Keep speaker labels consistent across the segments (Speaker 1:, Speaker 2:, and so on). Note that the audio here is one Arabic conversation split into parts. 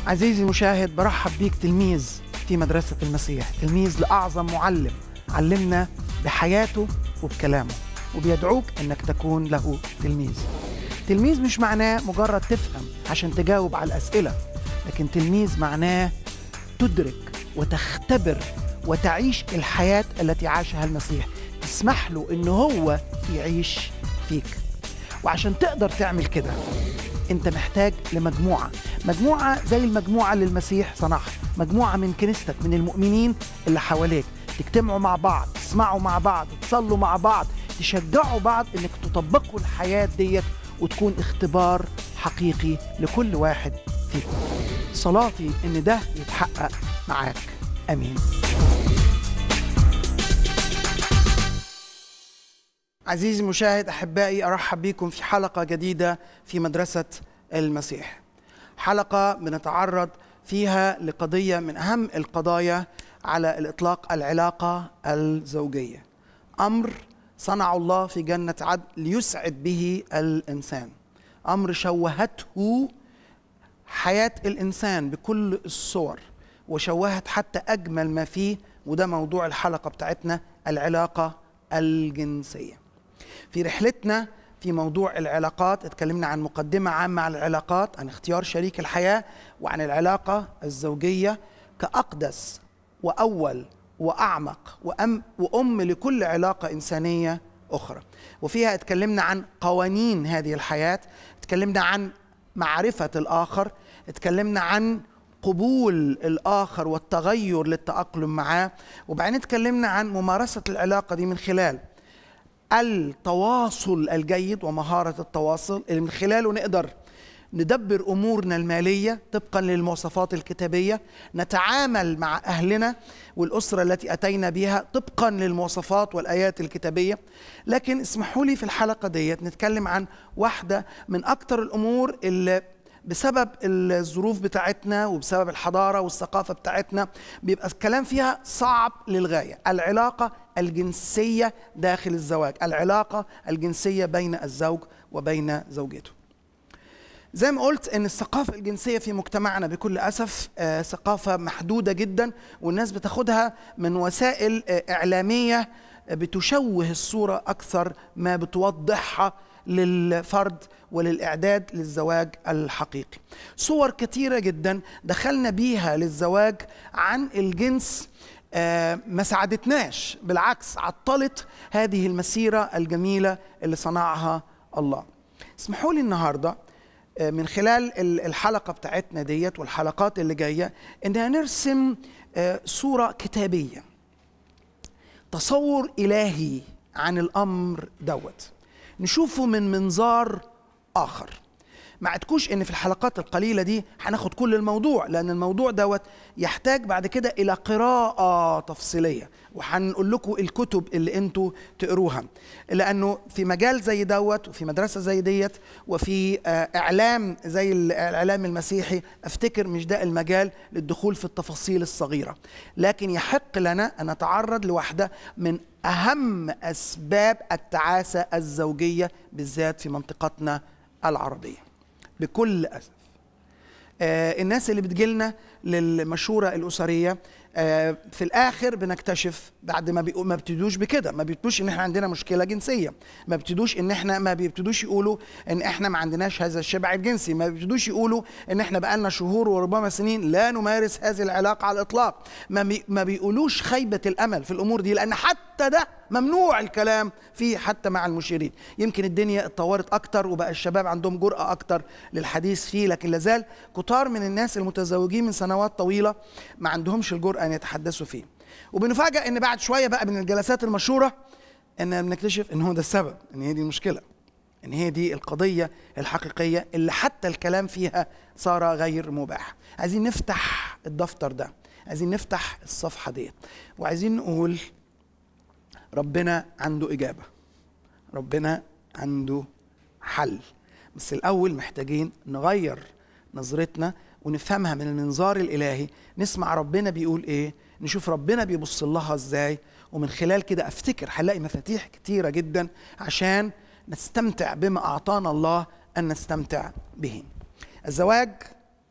Speaker 1: عزيزي المشاهد، برحب بيك تلميذ في مدرسة المسيح، تلميذ لأعظم معلم علمنا بحياته وبكلامه، وبيدعوك أنك تكون له تلميذ. تلميذ مش معناه مجرد تفهم عشان تجاوب على الأسئلة، لكن تلميذ معناه تدرك وتختبر وتعيش الحياة التي عاشها المسيح، تسمح له أنه هو يعيش فيك. وعشان تقدر تعمل كده أنت محتاج مجموعة زي المجموعة اللي المسيح صنعها، مجموعة من كنيستك، من المؤمنين اللي حواليك، تجتمعوا مع بعض، تسمعوا مع بعض، تصلوا مع بعض، تشجعوا بعض انك تطبقوا الحياة ديت وتكون اختبار حقيقي لكل واحد فيكم. صلاتي ان ده يتحقق معاك، امين. عزيزي المشاهد، احبائي، ارحب بكم في حلقة جديدة في مدرسة المسيح. حلقة بنتعرض فيها لقضية من أهم القضايا على الإطلاق، العلاقة الزوجية. أمر صنع الله في جنة عدن ليسعد به الإنسان، أمر شوهته حياة الإنسان بكل الصور، وشوهت حتى أجمل ما فيه، وده موضوع الحلقة بتاعتنا، العلاقة الجنسية. في رحلتنا في موضوع العلاقات اتكلمنا عن مقدمة عامة عن العلاقات، عن اختيار شريك الحياة، وعن العلاقة الزوجية كأقدس وأول وأعمق وأم لكل علاقة إنسانية أخرى. وفيها اتكلمنا عن قوانين هذه الحياة، اتكلمنا عن معرفة الآخر، اتكلمنا عن قبول الآخر والتغير للتأقلم معاه، وبعدين اتكلمنا عن ممارسة العلاقة دي من خلال التواصل الجيد ومهارة التواصل اللي من خلاله نقدر ندبر أمورنا المالية طبقا للمواصفات الكتابية، نتعامل مع أهلنا والأسرة التي أتينا بها طبقا للمواصفات والآيات الكتابية. لكن اسمحوا لي في الحلقة ديت نتكلم عن واحدة من أكتر الأمور اللي بسبب الظروف بتاعتنا وبسبب الحضارة والثقافة بتاعتنا بيبقى الكلام فيها صعب للغاية، العلاقة الجنسية داخل الزواج، العلاقة الجنسية بين الزوج وبين زوجته. زي ما قلت ان الثقافة الجنسية في مجتمعنا بكل أسف ثقافة محدودة جدا، والناس بتاخدها من وسائل إعلامية بتشوه الصورة أكثر ما بتوضحها للفرد وللإعداد للزواج الحقيقي. صور كثيرة جدا دخلنا بيها للزواج عن الجنس ما ساعدتناش، بالعكس عطلت هذه المسيرة الجميلة اللي صنعها الله. اسمحوا لي النهاردة من خلال الحلقة بتاعتنا ديت والحلقات اللي جاية إننا نرسم صورة كتابية، تصور إلهي عن الأمر دوت، نشوفه من منظار آخر. ما عدكوش ان في الحلقات القليلة دي هناخد كل الموضوع، لان الموضوع دوت يحتاج بعد كده الى قراءة تفصيلية، وهنقول لكم الكتب اللي انتوا تقروها، لانه في مجال زي دوت وفي مدرسة زي ديت وفي اعلام زي الاعلام المسيحي، افتكر مش ده المجال للدخول في التفاصيل الصغيرة، لكن يحق لنا ان نتعرض لواحدة من اهم اسباب التعاسة الزوجية بالذات في منطقتنا العربية بكل أسف. الناس اللي بتجيلنا للمشورة الأسرية في الآخر بنكتشف بعد ما بيبتدوش بكده، ما بيبتدوش إن إحنا عندنا مشكلة جنسية، ما بيبتدوش يقولوا إن إحنا ما عندناش هذا الشبع الجنسي، ما بيبتدوش يقولوا إن إحنا بقالنا شهور وربما سنين لا نمارس هذه العلاقة على الإطلاق، ما بيقولوش خيبة الأمل في الأمور دي، لأن حتى ده ممنوع الكلام فيه حتى مع المشيرين. يمكن الدنيا اتطورت أكتر وبقى الشباب عندهم جرأة أكتر للحديث فيه، لكن لازال كتار من الناس المتزوجين من سنوات طويلة ما عندهمش الجرأة أن يتحدثوا فيه. وبنفاجأ ان بعد شويه بقى من الجلسات المشهوره ان بنكتشف ان هو ده السبب، ان هي دي المشكله، ان هي دي القضيه الحقيقيه اللي حتى الكلام فيها صار غير مباح. عايزين نفتح الدفتر ده، عايزين نفتح الصفحه ديت، وعايزين نقول ربنا عنده اجابه، ربنا عنده حل، بس الاول محتاجين نغير نظرتنا ونفهمها من المنظار الإلهي، نسمع ربنا بيقول إيه، نشوف ربنا بيبص لها إزاي، ومن خلال كده أفتكر هنلاقي مفاتيح كتيرة جدا عشان نستمتع بما أعطانا الله أن نستمتع به. الزواج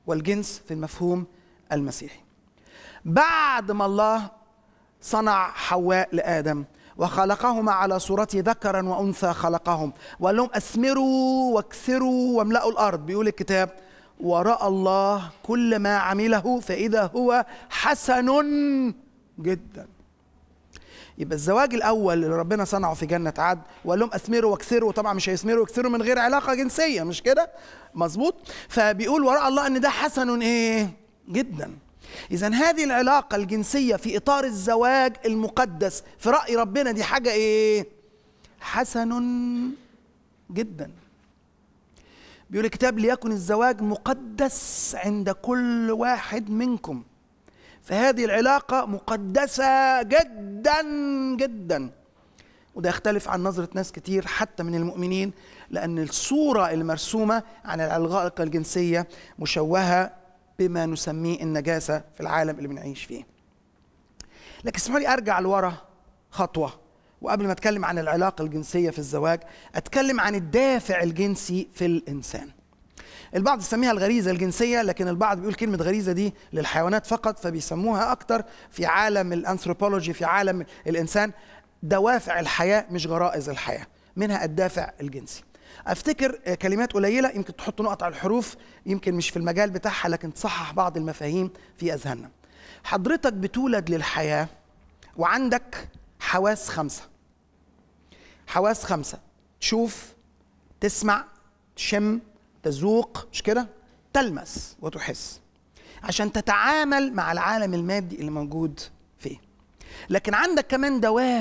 Speaker 1: والجنس في المفهوم المسيحي. بعد ما الله صنع حواء لآدم وخلقهما على صورته ذكرا وأنثى خلقهم وقال لهم أثمروا واكثروا واملأوا الأرض، بيقول الكتاب ورأى الله كل ما عمله فإذا هو حسن جدا. يبقى الزواج الأول اللي ربنا صنعه في جنة عدن وقال لهم أثمروا واكثروا، طبعا مش هيثمروا ويكثروا من غير علاقة جنسية، مش كده؟ مظبوط؟ فبيقول ورأى الله أن ده حسن إيه؟ جدا. إذن هذه العلاقة الجنسية في إطار الزواج المقدس في رأي ربنا دي حاجة إيه؟ حسن جدا. بيقول الكتاب ليكن الزواج مقدس عند كل واحد منكم، فهذه العلاقة مقدسة جدا جدا. وده يختلف عن نظرة ناس كتير حتى من المؤمنين، لأن الصورة المرسومة عن العلاقة الجنسية مشوهة بما نسميه النجاسة في العالم اللي بنعيش فيه. لكن اسمحوا لي أرجع لورا خطوة، وقبل ما أتكلم عن العلاقة الجنسية في الزواج أتكلم عن الدافع الجنسي في الإنسان. البعض يسميها الغريزة الجنسية، لكن البعض بيقول كلمة غريزة دي للحيوانات فقط، فبيسموها أكتر في عالم الأنثروبولوجي، في عالم الإنسان دوافع الحياة مش غرائز الحياة، منها الدافع الجنسي. أفتكر كلمات قليلة يمكن تحط نقط على الحروف، يمكن مش في المجال بتاعها، لكن تصحح بعض المفاهيم في أذهاننا. حضرتك بتولد للحياة وعندك حواس 5، حواس 5، تشوف، تسمع، تشم، تذوق، مش كده؟ تلمس وتحس، عشان تتعامل مع العالم المادي اللي موجود فيه. لكن عندك كمان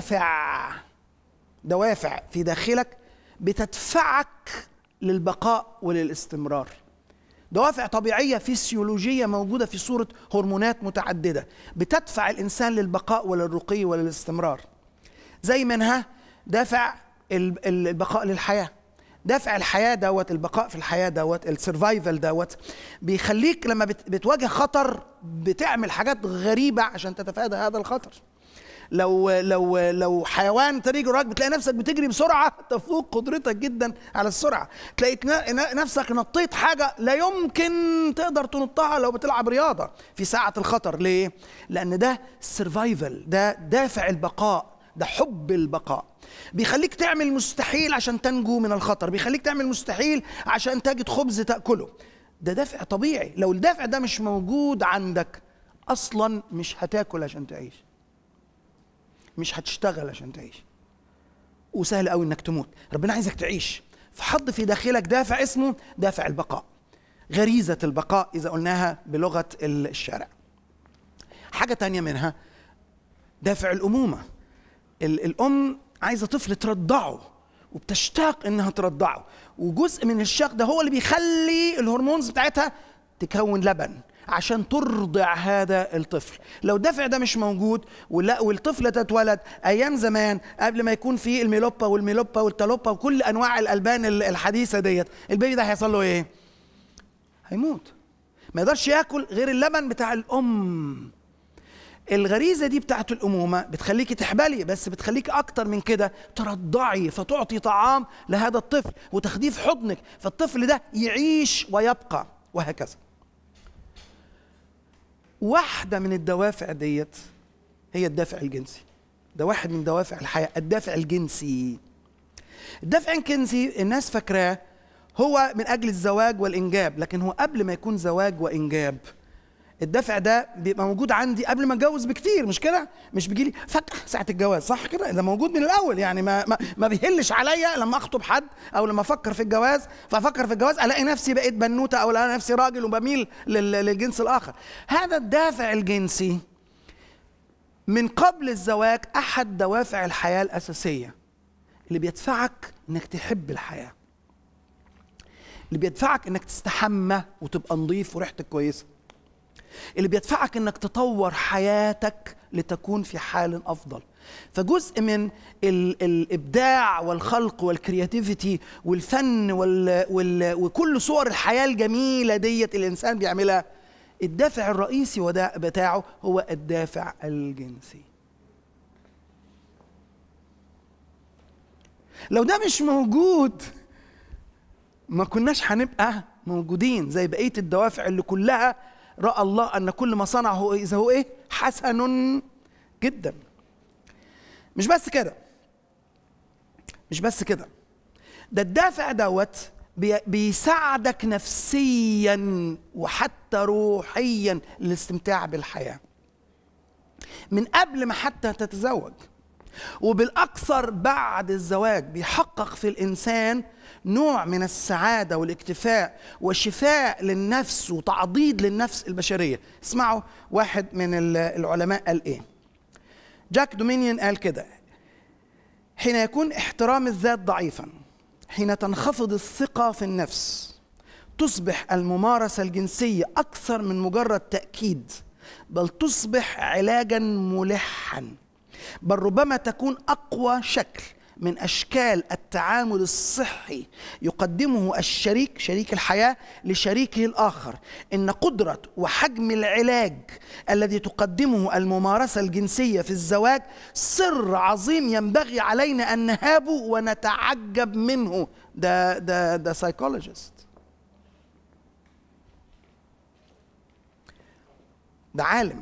Speaker 1: دوافع في داخلك بتدفعك للبقاء وللاستمرار. دوافع طبيعية فيسيولوجية موجودة في صورة هرمونات متعددة بتدفع الإنسان للبقاء وللرقي وللاستمرار. زي منها دافع البقاء للحياة، دافع الحياة دوت، البقاء في الحياة دوت، السرفايفل دوت، بيخليك لما بتواجه خطر بتعمل حاجات غريبة عشان تتفادى هذا الخطر. لو حيوان طريق وراك بتلاقي نفسك بتجري بسرعة تفوق قدرتك جدا على السرعة، تلاقي نفسك نطيت حاجة لا يمكن تقدر تنطها لو بتلعب رياضة في ساعة الخطر. ليه؟ لأن ده السرفايفل، ده دافع البقاء، ده حب البقاء، بيخليك تعمل مستحيل عشان تنجو من الخطر، بيخليك تعمل مستحيل عشان تجد خبز تأكله. ده دافع طبيعي. لو الدافع ده مش موجود عندك أصلا مش هتاكل عشان تعيش، مش هتشتغل عشان تعيش، وسهل قوي انك تموت. ربنا عايزك تعيش، فحط في داخلك دافع اسمه دافع البقاء، غريزة البقاء إذا قلناها بلغة الشارع. حاجة تانية منها دافع الأمومة. الأم عايزة طفل ترضعه وبتشتاق إنها ترضعه، وجزء من الشاق ده هو اللي بيخلي الهرمونز بتاعتها تكون لبن عشان ترضع هذا الطفل. لو الدافع ده مش موجود والطفل تتولد أيام زمان قبل ما يكون في الميلوبا والتالوبا وكل أنواع الألبان الحديثة ديت، البيبي ده هيحصل له إيه؟ هيموت، ما يقدرش ياكل غير اللبن بتاع الأم. الغريزة دي بتاعت الأمومة بتخليكي تحبلي، بس بتخليكي أكتر من كده ترضعي، فتعطي طعام لهذا الطفل وتاخديه في حضنك، فالطفل ده يعيش ويبقى، وهكذا. واحدة من الدوافع ديت هي الدافع الجنسي. ده واحد من دوافع الحياة، الدافع الجنسي. الدافع الجنسي الناس فاكراه هو من أجل الزواج والإنجاب، لكن هو قبل ما يكون زواج وإنجاب. الدافع ده بيبقى موجود عندي قبل ما اتجوز بكتير، مش كده؟ مش بيجي لي فجأة ساعة الجواز، صح كده؟ ده موجود من الأول، يعني ما بيهلش عليا لما أخطب حد أو لما أفكر في الجواز، فأفكر في الجواز ألاقي نفسي بقيت بنوتة أو ألاقي نفسي راجل وبميل للجنس الآخر. هذا الدافع الجنسي من قبل الزواج أحد دوافع الحياة الأساسية اللي بيدفعك إنك تحب الحياة، اللي بيدفعك إنك تستحمى وتبقى نظيف وريحتك كويسة، اللي بيدفعك انك تطور حياتك لتكون في حال افضل. فجزء من الابداع والخلق والكرياتيفيتي والفن وكل صور الحياه الجميله ديت الانسان بيعملها، الدافع الرئيسي بتاعه هو الدافع الجنسي. لو ده مش موجود ما كناش هنبقى موجودين زي بقية الدوافع اللي كلها رأى الله أن كل ما صنعه إذا هو إيه؟ حسن جدا. مش بس كده، مش بس كده، ده الدافع دوت بيساعدك نفسيا وحتى روحيا للاستمتاع بالحياة من قبل ما حتى تتزوج، وبالأكثر بعد الزواج بيحقق في الإنسان نوع من السعادة والاكتفاء والشفاء للنفس وتعضيد للنفس البشرية. اسمعوا واحد من العلماء قال إيه. جاك دومينيون قال كده: حين يكون احترام الذات ضعيفا، حين تنخفض الثقة في النفس، تصبح الممارسة الجنسية أكثر من مجرد تأكيد، بل تصبح علاجا ملحا، بل ربما تكون أقوى شكل من أشكال التعامل الصحي يقدمه الشريك، شريك الحياة، لشريكه الآخر. إن قدرة وحجم العلاج الذي تقدمه الممارسة الجنسية في الزواج سر عظيم ينبغي علينا أن نهابه ونتعجب منه. ده سايكولوجيست، ده عالم.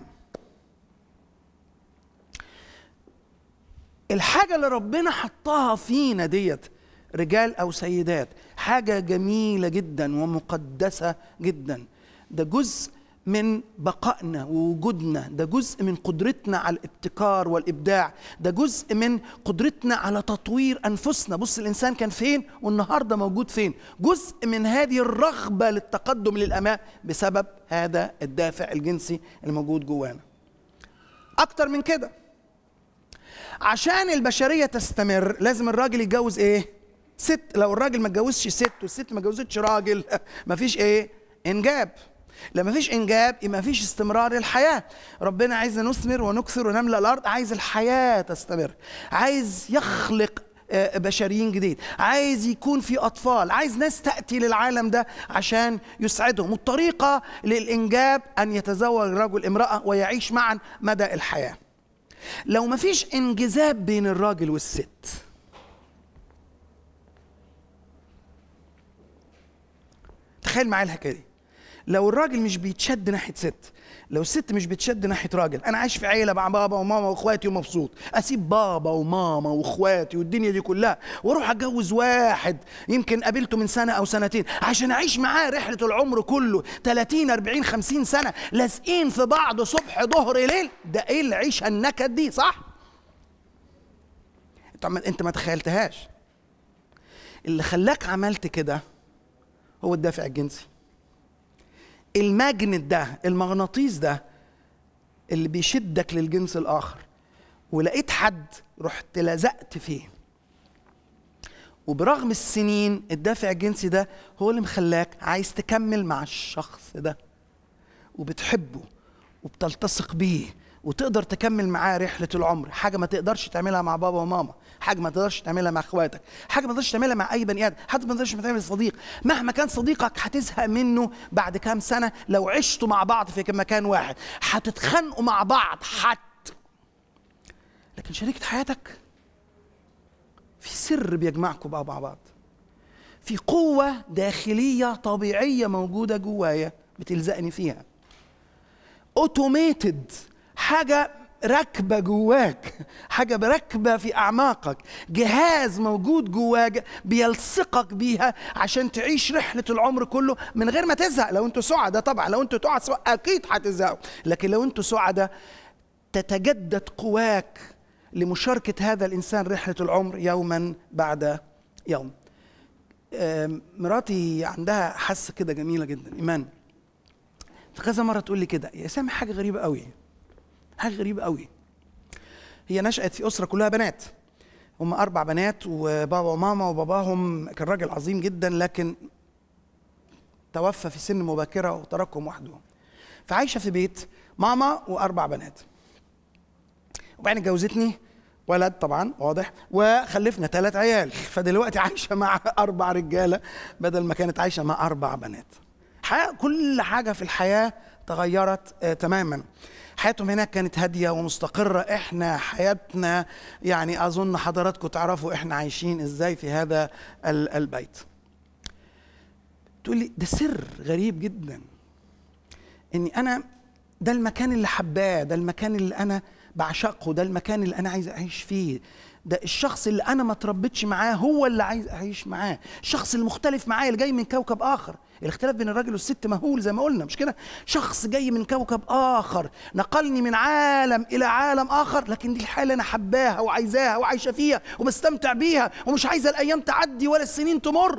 Speaker 1: الحاجة اللي ربنا حطها فينا ديت، رجال أو سيدات، حاجة جميلة جدا ومقدسة جدا. ده جزء من بقائنا ووجودنا، ده جزء من قدرتنا على الابتكار والإبداع، ده جزء من قدرتنا على تطوير أنفسنا. بص الإنسان كان فين والنهاردة موجود فين. جزء من هذه الرغبة للتقدم للأمام بسبب هذا الدافع الجنسي اللي موجود جوانا. أكتر من كده، عشان البشرية تستمر لازم الراجل يتجوز ايه؟ ست. لو الراجل ما اتجوزش ست والست ما اتجوزتش راجل مفيش ايه؟ انجاب. لما مفيش انجاب يبقى مفيش استمرار للحياة. ربنا عايزنا نثمر ونكثر ونملأ الارض، عايز الحياة تستمر، عايز يخلق بشريين جديد، عايز يكون في اطفال، عايز ناس تأتي للعالم ده عشان يسعدهم. والطريقة للانجاب ان يتزوج رجل امرأة ويعيش معا مدى الحياة. لو مفيش انجذاب بين الراجل والست، تخيل معايا الحكايه دي. لو الراجل مش بيتشد ناحيه ست، لو الست مش بتشد ناحيه راجل، انا عايش في عيله مع بابا وماما واخواتي ومبسوط، اسيب بابا وماما واخواتي والدنيا دي كلها واروح اتجوز واحد يمكن قابلته من سنه او سنتين عشان اعيش معاه رحله العمر كله 30 40 50 سنه لازقين في بعض صبح ظهر ليل؟ ده ايه العيشه النكد دي؟ صح؟ انت ما تخيلتهاش. اللي خلاك عملت كده هو الدافع الجنسي. الماجنت ده، المغناطيس ده اللي بيشدك للجنس الآخر، ولقيت حد رحت لزقت فيه. وبرغم السنين الدافع الجنسي ده هو اللي مخلاك عايز تكمل مع الشخص ده، وبتحبه وبتلتصق بيه وتقدر تكمل معاه رحلة العمر. حاجة ما تقدرش تعملها مع بابا وماما، حاجة ما تقدرش تعملها مع اخواتك، حاجة ما تقدرش تعملها مع أي بني آدم، حتى ما تقدرش تعملها مع صديق. مهما كان صديقك هتزهق منه بعد كام سنة لو عشتوا مع بعض في مكان واحد، هتتخانقوا مع بعض لكن شريكة حياتك في سر بيجمعكم بقى مع بعض، في قوة داخلية طبيعية موجودة جوايا بتلزقني فيها، اوتوميتد، حاجة راكبة جواك، حاجة راكبة في أعماقك، جهاز موجود جواك بيلصقك بيها عشان تعيش رحلة العمر كله من غير ما تزهق. لو انتوا سعداء طبعا، لو انتوا تعسوا أكيد هتزهقوا، لكن لو انتوا سعداء تتجدد قواك لمشاركة هذا الإنسان رحلة العمر يوما بعد يوم. مراتي عندها حاسة كده جميلة جدا، إيمان، فكذا مرة تقول لي كده: يا سامي حاجة غريبة قوي، حاجة غريبة قوي. هي نشأت في أسرة كلها بنات، هم 4 بنات، وبابا وماما، وباباهم كان راجل عظيم جدا لكن توفى في سن مبكرة وتركهم وحدهم، فعايشة في بيت ماما و4 بنات. وبعدين اتجوزتني ولد طبعا واضح، وخلفنا 3 عيال، فدلوقتي عايشة مع 4 رجالة بدل ما كانت عايشة مع 4 بنات. كل حاجة في الحياة تغيرت تماما. حياتهم هناك كانت هادية ومستقرة، احنا حياتنا يعني اظن حضراتكم تعرفوا احنا عايشين ازاي في هذا البيت. تقول لي ده سر غريب جدا، اني انا ده المكان اللي حباه، ده المكان اللي انا بعشقه، ده المكان اللي انا عايز اعيش فيه، ده الشخص اللي انا ما تربيتش معاه هو اللي عايز اعيش معاه، الشخص المختلف معايا اللي جاي من كوكب اخر. الاختلاف بين الراجل والست مهول زي ما قلنا، مش كده؟ شخص جاي من كوكب اخر نقلني من عالم الى عالم اخر، لكن دي الحاله انا حباها وعايزاها وعايشه فيها وبستمتع بيها ومش عايزه الايام تعدي ولا السنين تمر.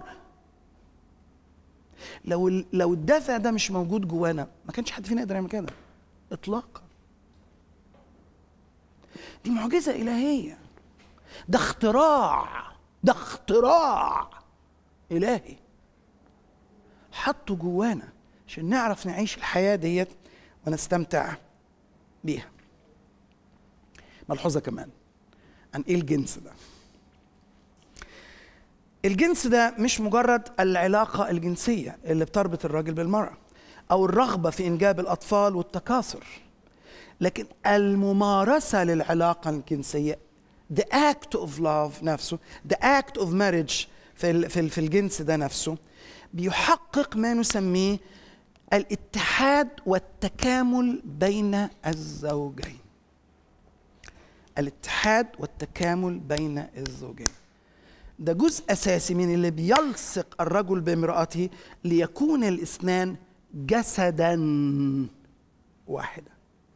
Speaker 1: لو الدافع ده مش موجود جوانا ما كانش حد فينا يقدر يعمل كده اطلاقا. دي معجزه الهيه، ده اختراع الهي حطه جوانا عشان نعرف نعيش الحياه ديت ونستمتع بيها. ملحوظه كمان عن ايه الجنس ده. الجنس ده مش مجرد العلاقه الجنسيه اللي بتربط الراجل بالمراه او الرغبه في انجاب الاطفال والتكاثر، لكن الممارسه للعلاقه الجنسيه، the act of love نفسه، the act of marriage في الجنس ده نفسه بيحقق ما نسميه الاتحاد والتكامل بين الزوجين. الاتحاد والتكامل بين الزوجين ده جزء أساسي من اللي بيلصق الرجل بامرأته ليكون الاثنان جسدا واحدا.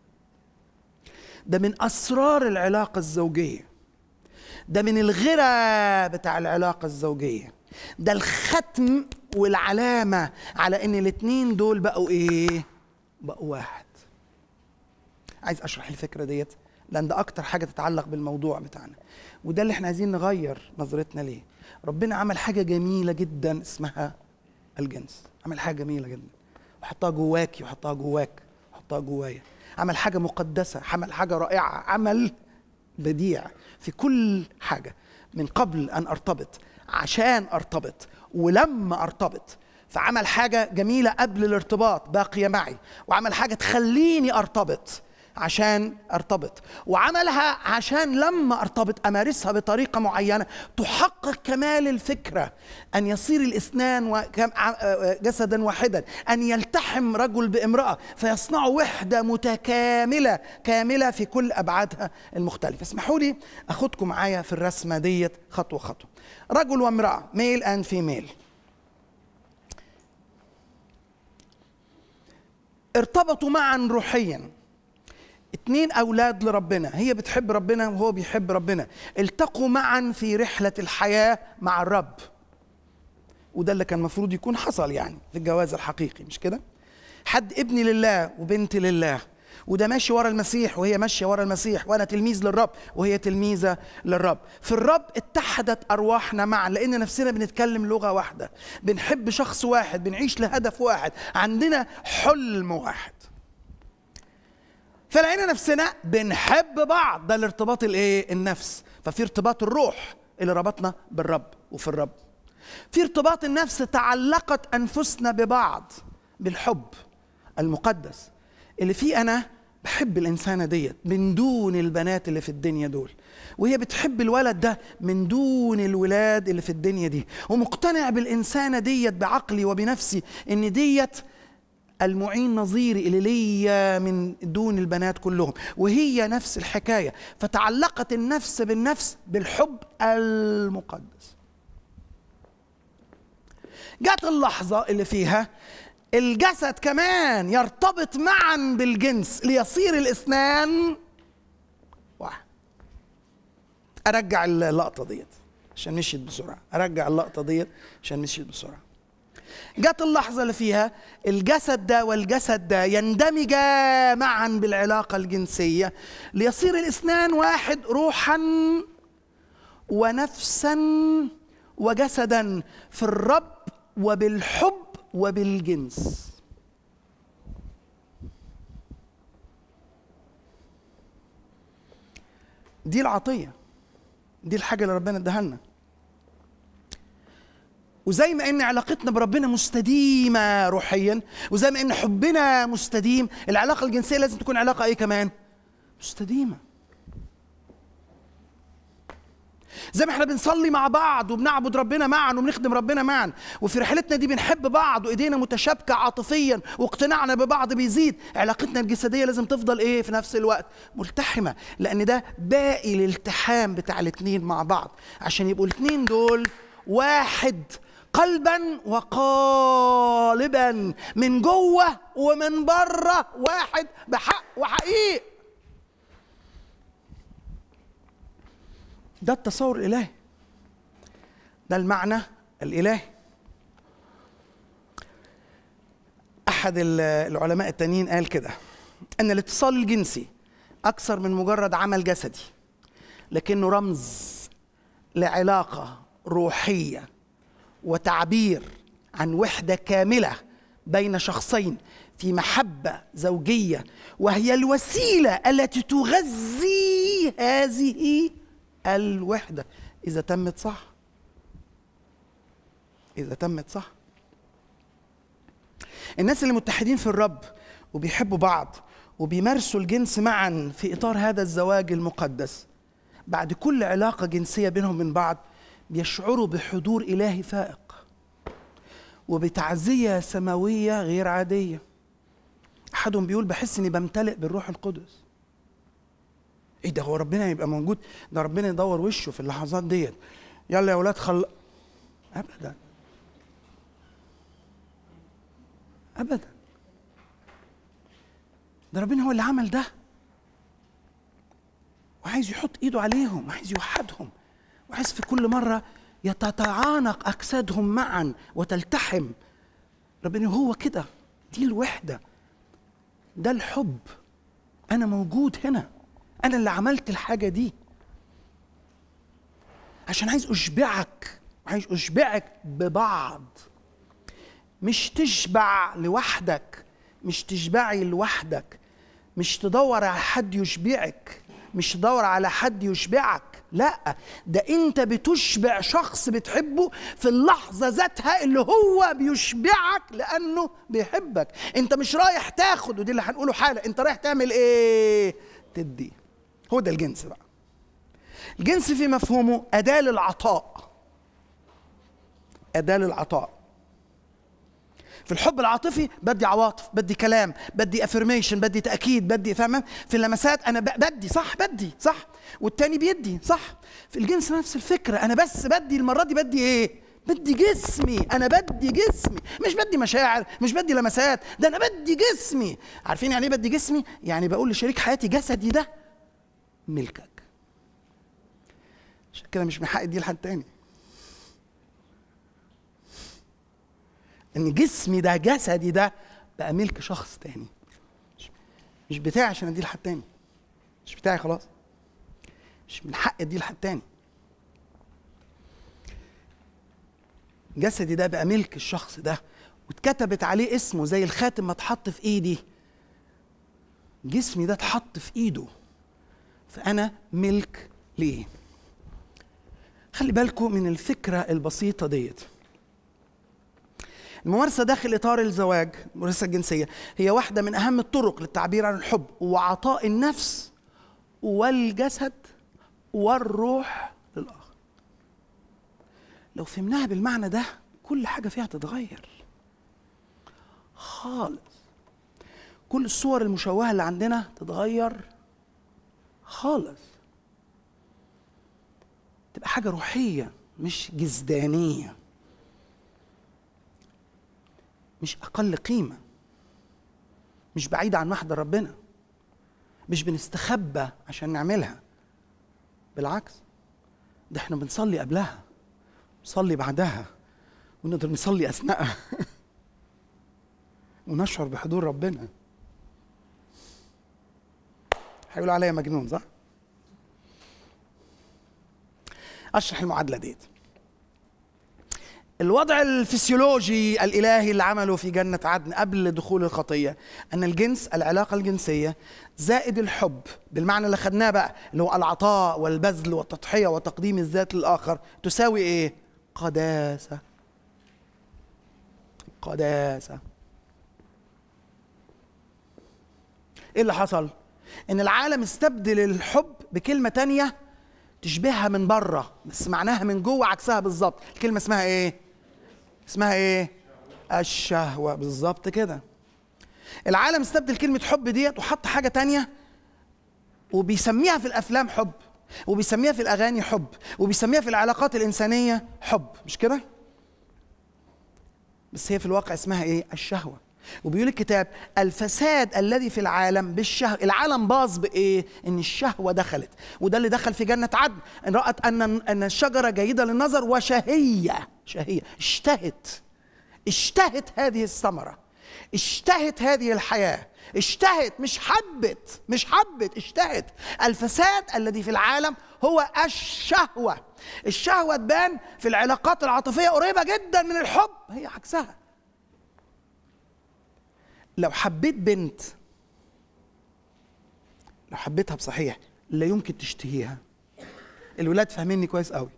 Speaker 1: ده من أسرار العلاقة الزوجية، ده من الغرة بتاع العلاقة الزوجية، ده الختم والعلامة على إن الاتنين دول بقوا إيه؟ بقوا واحد. عايز أشرح الفكرة ديت لأن ده أكتر حاجة تتعلق بالموضوع بتاعنا، وده اللي احنا عايزين نغير نظرتنا ليه. ربنا عمل حاجة جميلة جدا اسمها الجنس، عمل حاجة جميلة جدا وحطها جواكي وحطها جواك وحطها جوايا. عمل حاجة مقدسة، عمل حاجة رائعة، عمل بديع في كل حاجة. من قبل أن أرتبط، عشان أرتبط، ولما أرتبط، فعمل حاجة جميلة قبل الارتباط باقية معي، وعمل حاجة تخليني أرتبط عشان أرتبط، وعملها عشان لما أرتبط أمارسها بطريقة معينة تحقق كمال الفكرة، أن يصير الاثنان جسدا واحدا، أن يلتحم رجل بامرأة فيصنعوا وحدة متكاملة كاملة في كل أبعادها المختلفة. اسمحوا لي أخدكم معايا في الرسمة ديت خطوة خطوة. رجل وامرأة، ميل أند فيميل، ارتبطوا معا روحيا، اتنين أولاد لربنا، هي بتحب ربنا وهو بيحب ربنا، التقوا معا في رحلة الحياة مع الرب. وده اللي كان المفروض يكون حصل يعني في الجواز الحقيقي، مش كده؟ حد ابن لله وبنت لله، وده ماشي ورا المسيح وهي ماشية ورا المسيح، وأنا تلميذ للرب وهي تلميذة للرب. في الرب اتحدت أرواحنا معا لأن نفسنا بنتكلم لغة واحدة، بنحب شخص واحد، بنعيش لهدف واحد، عندنا حلم واحد، فلقينا نفسنا بنحب بعض. ده الارتباط الايه؟ النفس. ففي ارتباط الروح اللي ربطنا بالرب وفي الرب، في ارتباط النفس تعلقت انفسنا ببعض بالحب المقدس اللي فيه انا بحب الانسانه ديت من دون البنات اللي في الدنيا دول، وهي بتحب الولد ده من دون الولاد اللي في الدنيا دي، ومقتنع بالانسانه ديت بعقلي وبنفسي ان ديت المعين نظيري اللي ليا من دون البنات كلهم، وهي نفس الحكاية. فتعلقت النفس بالنفس بالحب المقدس. جات اللحظة اللي فيها الجسد كمان يرتبط معا بالجنس ليصير الاثنان واحد. أرجع اللقطة ديت عشان مشيت بسرعة، أرجع اللقطة ديت عشان مشيت بسرعة. جت اللحظة اللي فيها الجسد ده والجسد ده يندمجا معا بالعلاقة الجنسية ليصير الاثنان واحد، روحا ونفسا وجسدا في الرب وبالحب وبالجنس. دي العطية، دي الحاجة اللي ربنا اداها لنا. وزي ما ان علاقتنا بربنا مستديمه روحيا، وزي ما ان حبنا مستديم، العلاقه الجنسيه لازم تكون علاقه ايه كمان؟ مستديمه. زي ما احنا بنصلي مع بعض وبنعبد ربنا معا وبنخدم ربنا معا، وفي رحلتنا دي بنحب بعض وايدينا متشابكه عاطفيا واقتناعنا ببعض بيزيد، علاقتنا الجسديه لازم تفضل ايه في نفس الوقت؟ ملتحمه، لان ده باقي الالتحام بتاع الاتنين مع بعض، عشان يبقوا الاتنين دول واحد قلبا وقالبا، من جوه ومن بره واحد بحق وحقيقي. ده التصور الالهي، ده المعنى الالهي. احد العلماء التانيين قال كده ان الاتصال الجنسي اكثر من مجرد عمل جسدي، لكنه رمز لعلاقه روحيه وتعبير عن وحده كامله بين شخصين في محبه زوجيه، وهي الوسيله التي تغذي هذه الوحدة إذا تمت صح. إذا تمت صح. الناس اللي متحدين في الرب وبيحبوا بعض وبيمارسوا الجنس معا في إطار هذا الزواج المقدس، بعد كل علاقة جنسية بينهم من بعض بيشعروا بحضور إلهي فائق وبتعزية سماوية غير عادية. أحدهم بيقول بحس إني بمتلئ بالروح القدس. ايه ده؟ هو ربنا يبقى موجود؟ ده ربنا يدور وشه في اللحظات ديت. يلا يا اولاد ابدا ابدا، ده ربنا هو اللي عمل ده، وعايز يحط ايده عليهم، وعايز يوحدهم، وعايز في كل مره يتعانق اجسادهم معا وتلتحم. ربنا هو كده، دي الوحده، ده الحب. انا موجود هنا، أنا اللي عملت الحاجة دي عشان عايز أشبعك، عايز أشبعك ببعض. مش تشبع لوحدك، مش تشبعي لوحدك، مش تدور على حد يشبعك، مش تدور على حد يشبعك، لا، ده أنت بتشبع شخص بتحبه في اللحظة ذاتها اللي هو بيشبعك لأنه بيحبك. أنت مش رايح تاخد، ودي اللي هنقوله حالا، أنت رايح تعمل إيه؟ تدي. هو ده الجنس بقى. الجنس في مفهومه أداة للعطاء، أداة للعطاء. في الحب العاطفي بدي عواطف، بدي كلام، بدي افرميشن، بدي تأكيد، بدي فاهمة. في اللمسات أنا بدي صح، بدي صح، والتاني بيدي صح. في الجنس نفس الفكرة، أنا بس بدي المرة دي، بدي إيه؟ بدي جسمي، أنا بدي جسمي، مش بدي مشاعر، مش بدي لمسات، ده أنا بدي جسمي. عارفين يعني إيه بدي جسمي؟ يعني بقول لشريك حياتي جسدي ده ملكك، عشان كده مش من حق اديه لحد تاني. ان جسمي ده، جسدي ده بقى ملك شخص تاني، مش بتاعي عشان اديه لحد تاني، مش بتاعي خلاص، مش من حق اديه لحد تاني. جسدي ده بقى ملك الشخص ده، واتكتبت عليه اسمه زي الخاتم ما اتحط في ايدي. جسمي ده اتحط في ايده، فأنا ملك ليه. خلي بالكم من الفكرة البسيطة ديت. الممارسة داخل إطار الزواج، الممارسة الجنسية، هي واحدة من أهم الطرق للتعبير عن الحب وعطاء النفس والجسد والروح للآخر. لو فهمناها بالمعنى ده كل حاجة فيها تتغير خالص. كل الصور المشوهة اللي عندنا تتغير خالص، تبقى حاجة روحية مش جسدانية، مش أقل قيمة، مش بعيدة عن محضر ربنا، مش بنستخبى عشان نعملها، بالعكس ده احنا بنصلي قبلها، نصلي بعدها، ونقدر نصلي أثناءها ونشعر بحضور ربنا. هيقولوا عليا مجنون صح؟ أشرح المعادلة ديت. الوضع الفسيولوجي الإلهي اللي عمله في جنة عدن قبل دخول الخطية أن الجنس، العلاقة الجنسية زائد الحب بالمعنى اللي خدناه بقى، اللي هو العطاء والبذل والتضحية وتقديم الذات للآخر، تساوي إيه؟ قداسة. قداسة. إيه اللي حصل؟ إن العالم استبدل الحب بكلمة تانية تشبهها من بره بس معناها من جوه عكسها بالظبط. الكلمه اسمها ايه؟ اسمها ايه؟ الشهوه. بالظبط كده. العالم استبدل كلمه حب ديت وحط حاجه تانية، وبيسميها في الافلام حب، وبيسميها في الاغاني حب، وبيسميها في العلاقات الانسانيه حب، مش كده؟ بس هي في الواقع اسمها ايه؟ الشهوه. وبيقول الكتاب الفساد الذي في العالم بالشهوه. العالم باظ بايه؟ ان الشهوه دخلت، وده اللي دخل في جنه عدن، ان رأت ان الشجره جيده للنظر وشهيه. شهيه، اشتهت هذه الثمره، اشتهت هذه الحياه، اشتهت، مش حبت، اشتهت. الفساد الذي في العالم هو الشهوه. الشهوه تبان في العلاقات العاطفيه قريبه جدا من الحب، هي عكسها. لو حبيت بنت، لو حبيتها بصحيح لا يمكن تشتهيها. الولاد فاهميني كويس قوي.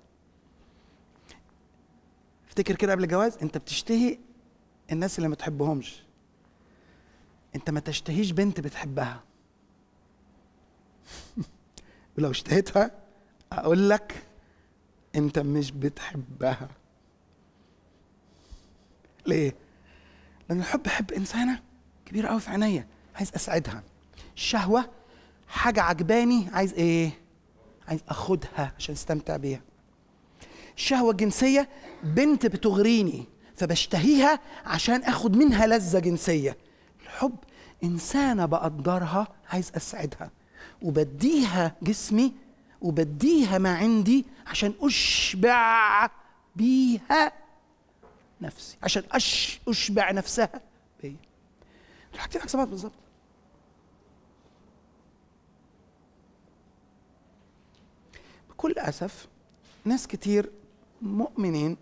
Speaker 1: افتكر كده قبل الجواز، انت بتشتهي الناس اللي ما تحبهمش، انت ما تشتهيش بنت بتحبها. ولو اشتهيتها اقول لك انت مش بتحبها. ليه؟ لان الحب حب انسانه كبيره قوي في عينيا، عايز اسعدها. الشهوه حاجه عجباني، عايز ايه؟ عايز اخدها عشان استمتع بيها. الشهوه الجنسيه بنت بتغريني فبشتهيها عشان اخد منها لذه جنسيه. الحب انسانه بقدرها، عايز اسعدها، وبديها جسمي وبديها ما عندي عشان اشبع بيها نفسي، عشان اشبع نفسها بيا. الحاجتين عكس بعض بالظبط. بكل اسف ناس كتير مؤمنين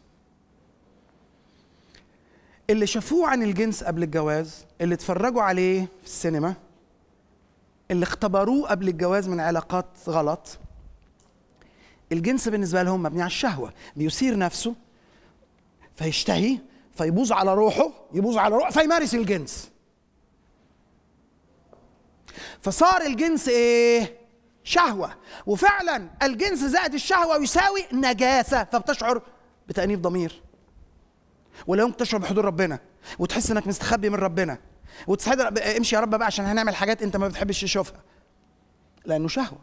Speaker 1: اللي شافوه عن الجنس قبل الجواز، اللي اتفرجوا عليه في السينما، اللي اختبروه قبل الجواز من علاقات غلط، الجنس بالنسبه لهم مبني على الشهوه، بيثير نفسه فيشتهي فيبوظ على روحه فيمارس الجنس. فصار الجنس ايه؟ شهوه. وفعلا الجنس زائد الشهوه يساوي نجاسه، فبتشعر بتأنيب ضمير، ولا يمكن تشعر بحضور ربنا، وتحس انك مستخبي من ربنا، وتسعد امشي يا رب بقى عشان هنعمل حاجات انت ما بتحبش تشوفها. لانه شهوه،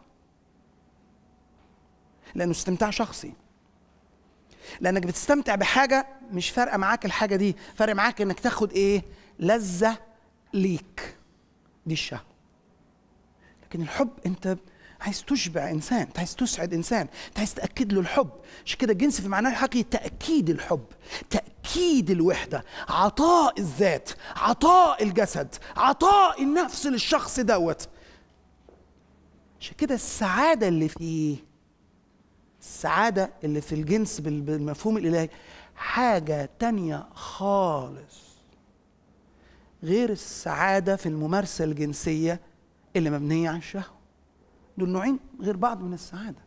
Speaker 1: لانه استمتاع شخصي، لانك بتستمتع بحاجه مش فارقه معاك الحاجه دي، فارق معاك انك تاخد ايه؟ لذه ليك. دي الشهوه. لكن الحب انت عايز تشبع انسان، انت عايز تسعد انسان، انت عايز تاكد له الحب. عشان كده الجنس في معناه الحقيقي تاكيد الحب، تاكيد الوحده، عطاء الذات، عطاء الجسد، عطاء النفس للشخص دوت. عشان كده السعاده اللي في الجنس بالمفهوم الالهي حاجه تانية خالص غير السعاده في الممارسه الجنسيه اللي مبنيه على الشهوه. دول نوعين غير بعض من السعاده.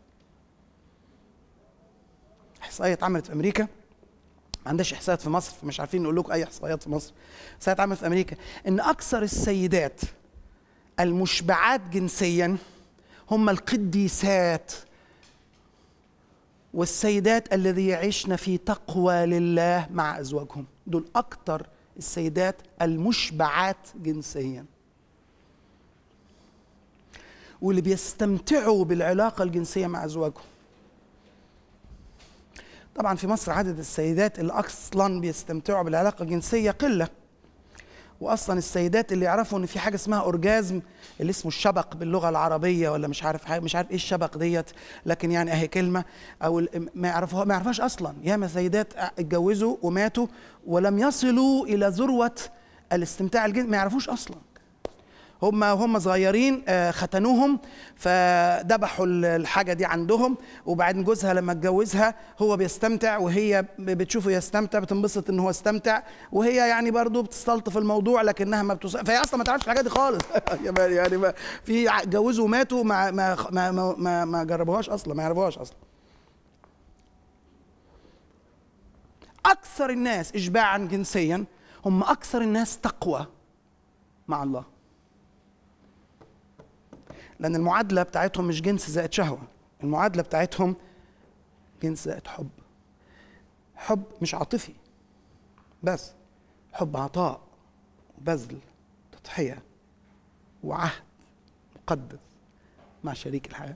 Speaker 1: احصائيه اتعملت في امريكا، ما عندناش احصائيات في مصر فمش عارفين نقول لكم اي احصائيات في مصر. احصائيه اتعملت في امريكا ان اكثر السيدات المشبعات جنسيا هم القديسات والسيدات الذي يعيشن في تقوى لله مع ازواجهم. دول اكثر السيدات المشبعات جنسيا، واللي بيستمتعوا بالعلاقة الجنسية مع أزواجهم. طبعا في مصر عدد السيدات اللي أصلا بيستمتعوا بالعلاقة الجنسية قلة، وأصلا السيدات اللي يعرفوا إن في حاجة اسمها أورجازم اللي اسمه الشبق باللغة العربية، ولا مش عارف إيه الشبق ديت، لكن يعني أهي كلمة، أو ما يعرفهاش أصلا. ياما سيدات اتجوزوا وماتوا ولم يصلوا إلى ذروة الاستمتاع الجنسي، ما يعرفوش أصلا. هم صغيرين ختنوهم فذبحوا الحاجه دي عندهم، وبعدين جوزها لما اتجوزها هو بيستمتع وهي بتشوفه يستمتع، بتنبسط ان هو استمتع، وهي يعني برضه بتستلطف الموضوع لكنها ما فهي اصلا ما تعرفش الحاجات دي خالص. يعني ما في اتجوزوا وماتوا ما جربوهاش اصلا، ما يعرفوهاش اصلا. اكثر الناس اشباعا جنسيا هم اكثر الناس تقوى مع الله، لأن المعادلة بتاعتهم مش جنس زائد شهوة، المعادلة بتاعتهم جنس زائد حب. حب مش عاطفي بس، حب عطاء وبذل، تضحية وعهد مقدس مع شريك الحياة.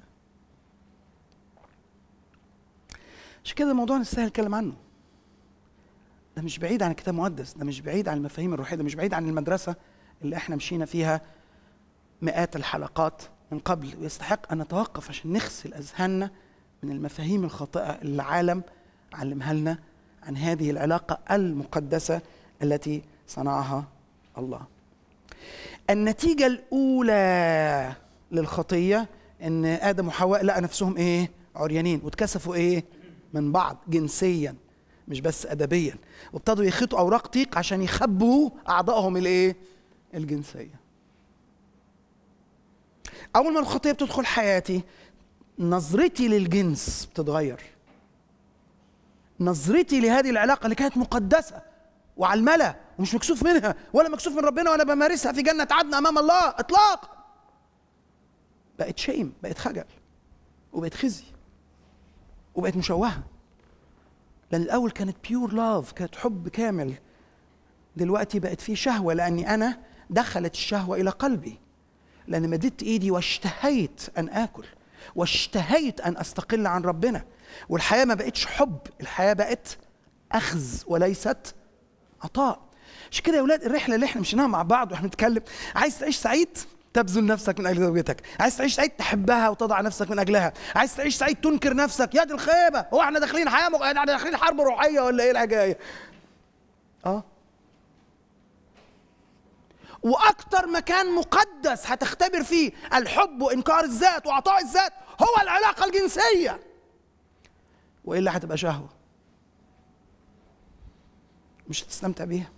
Speaker 1: عشان كده الموضوع نستاهل نتكلم عنه. ده مش بعيد عن الكتاب المقدس، ده مش بعيد عن المفاهيم الروحية، ده مش بعيد عن المدرسة اللي احنا مشينا فيها مئات الحلقات من قبل، ويستحق أن نتوقف عشان نغسل أذهاننا من المفاهيم الخاطئة اللي العالم علمها لنا عن هذه العلاقة المقدسة التي صنعها الله. النتيجة الأولى للخطية إن آدم وحواء لقى نفسهم إيه؟ عريانين، واتكسفوا إيه؟ من بعض جنسيا مش بس أدبيا، وابتدوا يخيطوا أوراق طيق عشان يخبوا أعضائهم الإيه؟ الجنسية. أول ما الخطية بتدخل حياتي نظرتي للجنس بتتغير، نظرتي لهذه العلاقة اللي كانت مقدسة وعلملة ومش مكسوف منها ولا مكسوف من ربنا وأنا بمارسها في جنة عدن أمام الله إطلاقا، بقت شيم، بقت خجل وبقت خزي وبقت مشوهة. لأن الأول كانت بيور لاف، كانت حب كامل، دلوقتي بقت في شهوة، لأني أنا دخلت الشهوة إلى قلبي، لأن مددت إيدي واشتهيت أن آكل واشتهيت أن أستقل عن ربنا، والحياة ما بقتش حب، الحياة بقت أخذ وليست عطاء. عشان كده يا أولاد الرحلة اللي احنا مشيناها مع بعض واحنا بنتكلم، عايز تعيش سعيد تبذل نفسك من أجل زوجتك، عايز تعيش سعيد تحبها وتضع نفسك من أجلها، عايز تعيش سعيد تنكر نفسك، يا دي الخيبة، هو احنا داخلين احنا داخلين حرب روحية ولا ايه الحكاية؟ وأكتر مكان مقدس هتختبر فيه الحب وإنكار الذات وعطاء الذات هو العلاقة الجنسية، وإلا هتبقى شهوة مش هتستمتع بيها،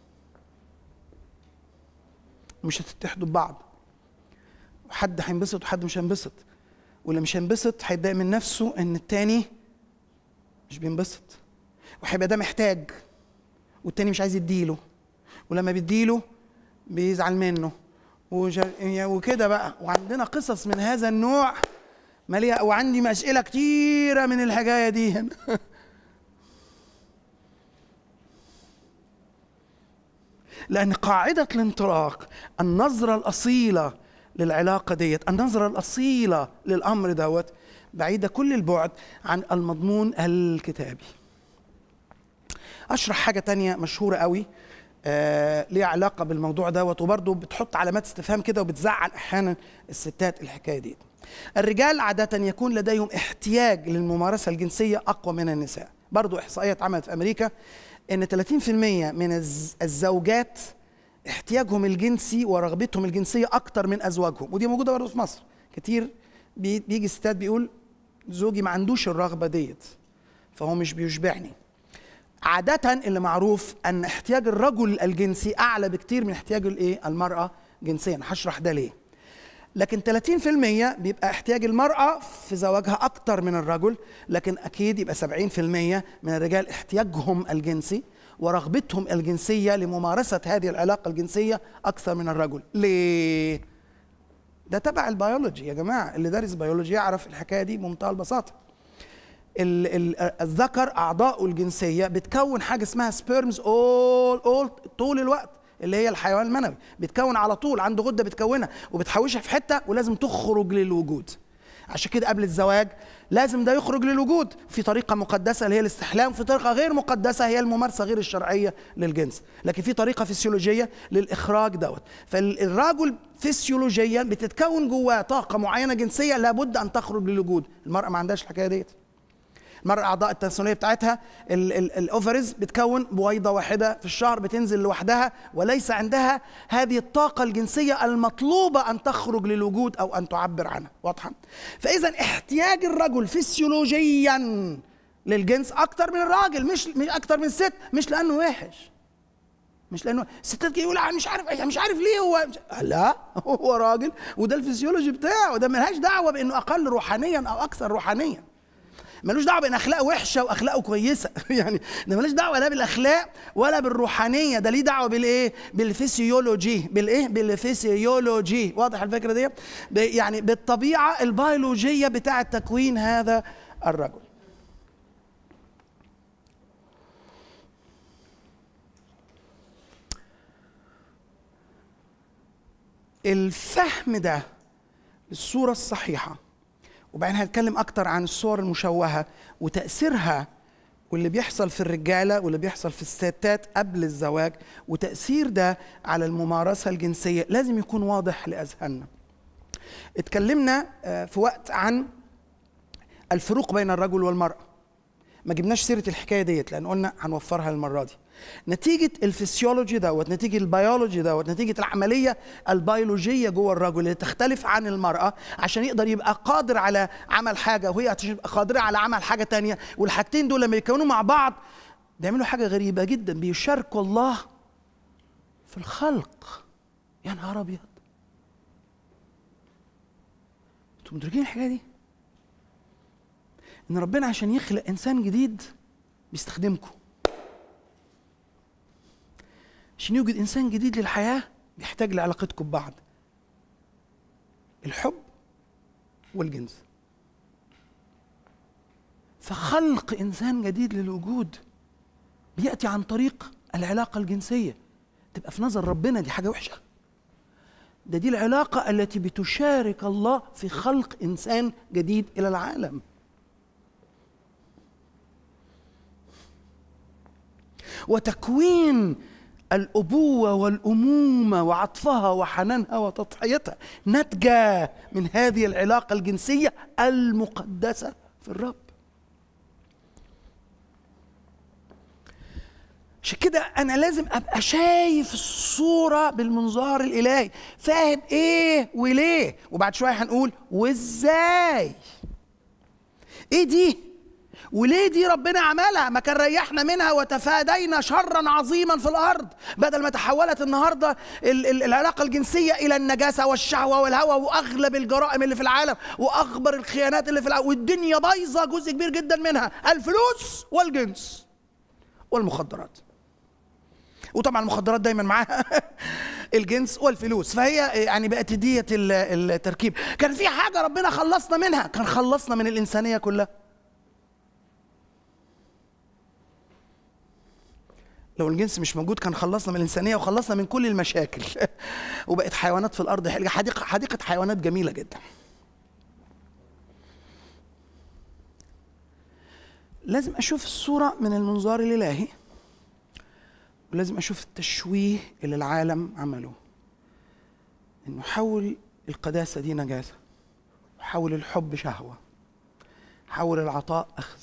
Speaker 1: مش هتتحدوا ببعض، وحد هينبسط وحد مش هينبسط، واللي مش هينبسط هيتضايق من نفسه إن التاني مش بينبسط، وهيبقى ده محتاج والتاني مش عايز يديله، ولما بيديله بيزعل منه وكده بقى. وعندنا قصص من هذا النوع مليئة، وعندي أسئلة كتيرة من الحكاية دي هنا. لأن قاعدة الانطلاق، النظرة الأصيلة للعلاقة ديت، النظرة الأصيلة للأمر دوت، بعيدة كل البعد عن المضمون الكتابي. أشرح حاجة تانية مشهورة قوي ليها علاقة بالموضوع دوت، وبرضه بتحط علامات استفهام كده وبتزعل أحيانا الستات الحكاية دي. الرجال عادة يكون لديهم احتياج للممارسة الجنسية أقوى من النساء. برضه إحصائية اتعملت في أمريكا إن 30% من الزوجات احتياجهم الجنسي ورغبتهم الجنسية أكتر من أزواجهم، ودي موجودة برضه في مصر كتير. بيجي الستات بيقول زوجي ما عندوش الرغبة ديت فهو مش بيشبعني. عادة اللي معروف أن احتياج الرجل الجنسي أعلى بكتير من احتياج المرأة جنسيا، هشرح ده ليه. لكن 30% بيبقى احتياج المرأة في زواجها أكتر من الرجل، لكن أكيد يبقى 70% من الرجال احتياجهم الجنسي ورغبتهم الجنسية لممارسة هذه العلاقة الجنسية أكثر من الرجل. ليه؟ ده تبع البيولوجي يا جماعة، اللي دارس بيولوجي يعرف الحكاية دي بمنتهى البساطة. الذكر أعضاءه الجنسية بتكون حاجة اسمها سبيرمز طول الوقت، اللي هي الحيوان المنوي بتكون على طول، عنده غدة بتكونها وبتحوشها في حتة ولازم تخرج للوجود. عشان كده قبل الزواج لازم ده يخرج للوجود في طريقة مقدسة اللي هي الاستحلام، في طريقة غير مقدسة هي الممارسة غير الشرعية للجنس، لكن في طريقة فسيولوجية للإخراج دوت. فالراجل فسيولوجيا بتتكون جواه طاقة معينة جنسية لابد أن تخرج للوجود. المرأة ما عندهاش الحكاية ديت. المرأة أعضاء التناسلية بتاعتها الأوفرز بتكون بويضة واحدة في الشهر بتنزل لوحدها، وليس عندها هذه الطاقة الجنسية المطلوبة أن تخرج للوجود أو أن تعبر عنها. واضحة؟ فإذا احتياج الرجل فسيولوجيا للجنس أكتر من الراجل، مش أكتر من الست، مش لأنه وحش، مش لأنه الستات يقول مش عارف ليه هو لا، هو راجل وده الفسيولوجي بتاعه، وده ملهاش دعوة بأنه أقل روحانيا أو أكثر روحانيا. ملوش دعوه بان اخلاقه وحشه واخلاقه كويسه يعني ده ملوش دعوه لا بالاخلاق ولا بالروحانيه، ده ليه دعوه بالايه؟ بالفسيولوجي. بالايه؟ بالفسيولوجي. واضح الفكره دي؟ يعني بالطبيعه البيولوجيه بتاعه تكوين هذا الرجل. الفهم ده للصورة الصحيحة، وبعدين هنتكلم أكتر عن الصور المشوهة وتأثيرها واللي بيحصل في الرجالة واللي بيحصل في الستات قبل الزواج وتأثير ده على الممارسة الجنسية، لازم يكون واضح لأذهاننا. اتكلمنا في وقت عن الفروق بين الرجل والمرأة، ما جبناش سيرة الحكاية ديت لأن قلنا هنوفرها المرة دي. نتيجة الفسيولوجي دوت، نتيجة البيولوجي دوت، نتيجة العملية البيولوجية جوه الرجل اللي تختلف عن المرأة عشان يقدر يبقى قادر على عمل حاجة وهي تبقى قادرة على عمل حاجة تانية، والحاجتين دول لما يكونوا مع بعض بيعملوا حاجة غريبة جدا، بيشاركوا الله في الخلق. يا نهار أبيض، انتوا مدركين الحكاية دي؟ إن ربنا عشان يخلق إنسان جديد بيستخدمكم. عشان يوجد إنسان جديد للحياة بيحتاج لعلاقتكم ببعض، الحب والجنس. فخلق إنسان جديد للوجود بيأتي عن طريق العلاقة الجنسية. تبقى في نظر ربنا دي حاجة وحشة؟ دي العلاقة التي بتشارك الله في خلق إنسان جديد إلى العالم. وتكوين الأبوة والأمومة وعطفها وحنانها وتضحيتها ناتجة من هذه العلاقة الجنسية المقدسة في الرب. عشان كده أنا لازم أبقى شايف الصورة بالمنظار الإلهي، فاهم إيه وليه، وبعد شوية هنقول وإزاي. إيه دي؟ وليه دي ربنا عملها؟ ما كان ريحنا منها وتفادينا شرا عظيما في الارض، بدل ما تحولت النهارده العلاقه الجنسيه الى النجاسه والشهوه والهوى واغلب الجرائم اللي في العالم واخبر الخيانات اللي في العالم، والدنيا بايظه جزء كبير جدا منها الفلوس والجنس والمخدرات. وطبعا المخدرات دايما معاها الجنس والفلوس، فهي يعني بقت ديت التركيب. كان في حاجه ربنا خلصنا منها، كان خلصنا من الانسانيه كلها. لو الجنس مش موجود كان خلصنا من الإنسانية وخلصنا من كل المشاكل وبقت حيوانات في الأرض، حديقة حيوانات جميلة جدا. لازم أشوف الصورة من المنظار الإلهي، ولازم أشوف التشويه اللي العالم عمله، إنه حول القداسة دي نجاسة، وحول الحب شهوة، حول العطاء أخذ،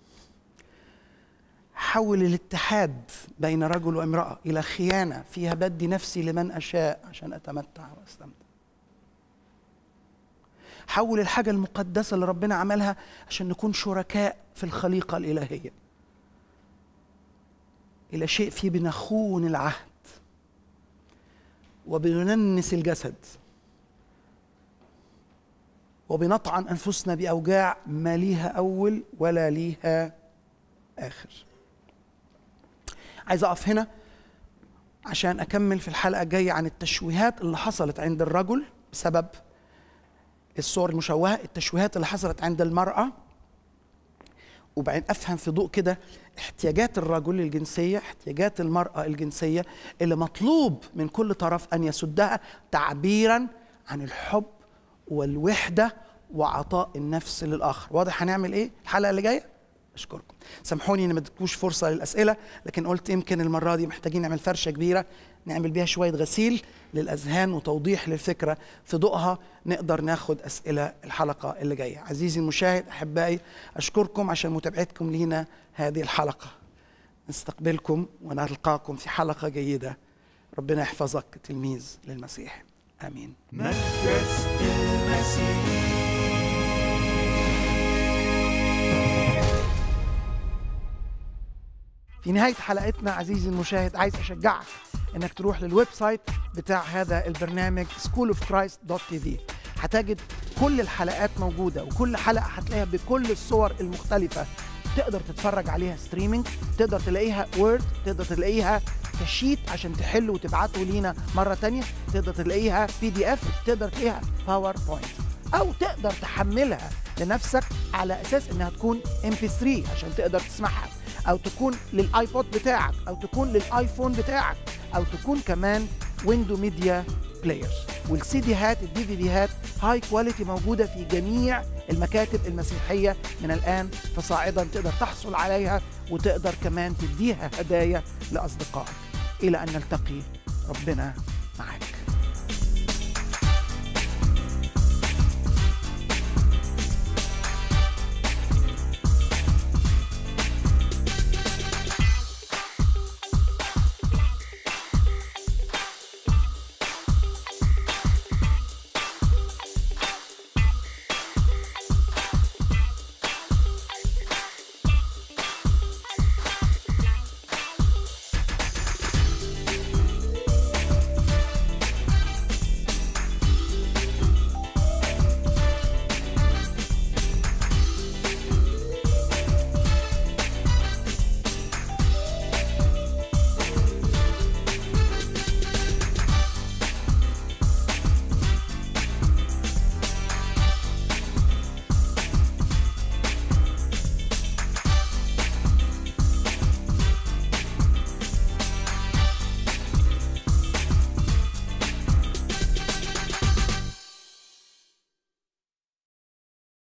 Speaker 1: حول الاتحاد بين رجل وامرأة إلى خيانة فيها بدي نفسي لمن أشاء عشان أتمتع وأستمتع. حول الحاجة المقدسة اللي ربنا عملها عشان نكون شركاء في الخليقة الإلهية إلى شيء فيه بنخون العهد وبنننس الجسد وبنطعن أنفسنا بأوجاع ما ليها أول ولا ليها آخر. عايز أقف هنا عشان أكمل في الحلقة الجاية عن التشويهات اللي حصلت عند الرجل بسبب الصور المشوهة، التشويهات اللي حصلت عند المرأة، وبعدين أفهم في ضوء كده احتياجات الرجل الجنسية، احتياجات المرأة الجنسية اللي مطلوب من كل طرف أن يسدها تعبيراً عن الحب والوحدة وعطاء النفس للآخر. واضح هنعمل إيه الحلقة اللي جاية؟ أشكركم. سامحوني إن ما اديتكوش فرصة للأسئلة، لكن قلت يمكن المرة دي محتاجين نعمل فرشة كبيرة نعمل بيها شوية غسيل للأذهان وتوضيح للفكرة، في ضوءها نقدر ناخد أسئلة الحلقة اللي جاية. عزيزي المشاهد، أحبائي، أشكركم عشان متابعتكم لينا هذه الحلقة. نستقبلكم ونلقاكم في حلقة جيدة. ربنا يحفظك تلميذ للمسيح. آمين.
Speaker 2: مجلس المسيح.
Speaker 1: في نهاية حلقتنا عزيزي المشاهد عايز أشجعك إنك تروح للويب سايت بتاع هذا البرنامج schoolofchrist.tv. هتجد كل الحلقات موجودة، وكل حلقة هتلاقيها بكل الصور المختلفة. تقدر تتفرج عليها ستريمينج، تقدر تلاقيها وورد، تقدر تلاقيها كشيت عشان تحله وتبعته لينا مرة تانية، تقدر تلاقيها PDF، تقدر تلاقيها باوربوينت، أو تقدر تحملها لنفسك على أساس إنها تكون MP3 عشان تقدر تسمعها، أو تكون للآيبود بتاعك، أو تكون للآيفون بتاعك، أو تكون كمان ويندو ميديا بلايرز. والCDهات الDVDهات هاي كواليتي موجودة في جميع المكاتب المسيحية من الآن فصاعدا، تقدر تحصل عليها وتقدر كمان تديها هدايا لأصدقائك. إلى أن نلتقي، ربنا